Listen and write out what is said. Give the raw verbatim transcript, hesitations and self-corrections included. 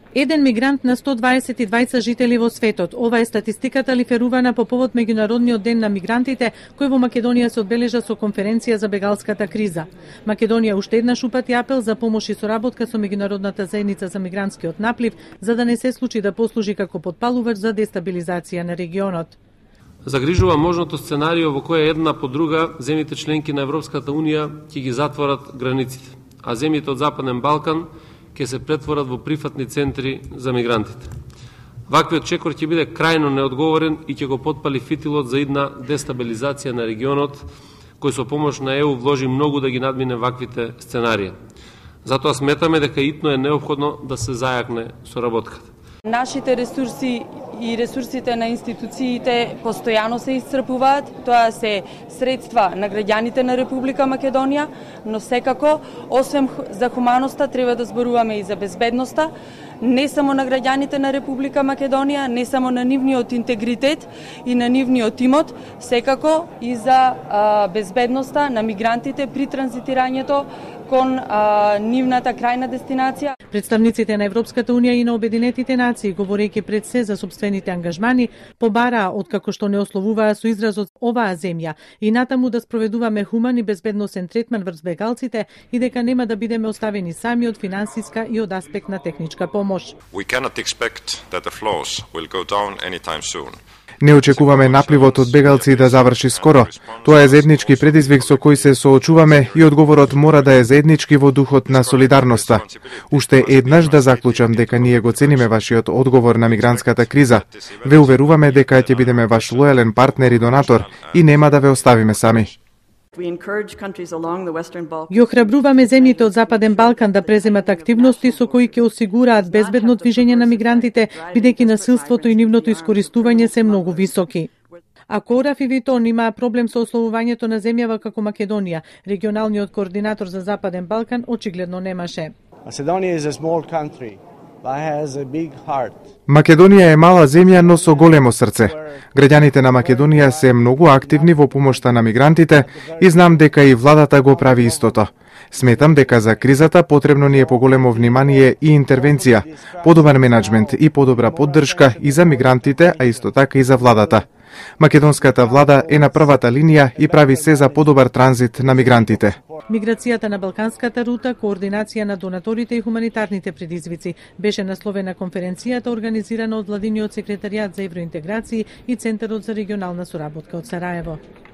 Еден мигрант на сто дваесет и двајца жители во светот. Ова е статистиката лиферувана по повод Меѓународниот ден на мигрантите, кој во Македонија се одбележа со конференција за бегалската криза. Македонија уште еднаш упати апел за помош и соработка со меѓународната заедница за мигрантскиот наплив, за да не се случи да послужи како потпалувач за дестабилизација на регионот. Загрижува можното сценарио во кое една по друга земјите членки на Европската унија ќе ги затворат границите, а земјите од Западен Балкан ќе се претворат во прифатни центри за мигрантите. Ваквиот чекор ќе биде крајно неодговорен и ќе го потпали фитилот за идна дестабилизација на регионот, кој со помош на ЕУ вложи многу да ги надмине ваквите сценарии. Затоа сметаме дека итно е неопходно да се зајакне соработката. Нашите ресурси и ресурсите на институциите постојано се исцрпуваат. Тоа се средства на граѓаните на Република Македонија, но секако, освен за хуманоста, треба да зборуваме и за безбедноста, не само на граѓаните на Република Македонија, не само на нивниот интегритет и на нивниот имот, секако и за а, безбедноста на мигрантите при транзитирањето кон а, нивната крајна дестинација. Представниците на Европската унија и на Обединетите нации, говорејќи пред се за собствените ангажмани, побараа откако што не ословуваа со изразот оваа земја и натаму да спроведуваме хуман и безбедносен третман врз бегалците и дека нема да бидеме оставени сами од финансиска и од аспект на техничка помош. We cannot expect that the flows will go down anytime soon. Не очекуваме напливот од бегалци да заврши скоро. Тоа е заеднички предизвик со кој се соочуваме и одговорот мора да е заеднички во духот на солидарноста. Уште еднаш да заклучам дека ние го цениме вашиот одговор на мигрантската криза. Ве уверуваме дека ќе бидеме ваш лојален партнер и донатор и нема да ве оставиме сами. Ги охрабруваме земјите од Западен Балкан да преземат активности со кои ќе осигураат безбедно движење на мигрантите, бидејќи насилството и нивното искористување се многу високи. Ако Раф и Витон имаа проблем со ословувањето на земјава како Македонија, регионалниот координатор за Западен Балкан очигледно немаше. Македонија е мала земја, но со големо срце. Граѓаните на Македонија се многу активни во помошта на мигрантите и знам дека и владата го прави истото. Сметам дека за кризата потребно ни е поголемо внимание и интервенција, подобар менаџмент и подобра поддршка и за мигрантите, а исто така и за владата. Македонската влада е на првата линија и прави се за подобар транзит на мигрантите. Миграцијата на Балканската рута, координација на донаторите и хуманитарните предизвици беше насловена конференцијата организирана од Владиниот секретаријат за евроинтеграција и Центарот за регионална соработка од Сараево.